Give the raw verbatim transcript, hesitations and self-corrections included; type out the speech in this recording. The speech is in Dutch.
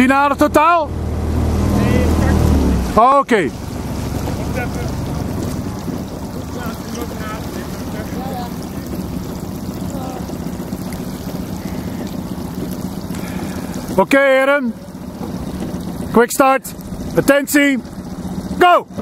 tien aardig totaal? Nee, oh, oké. Okay. Oké, okay, heren. Quick start. Attentie. Go!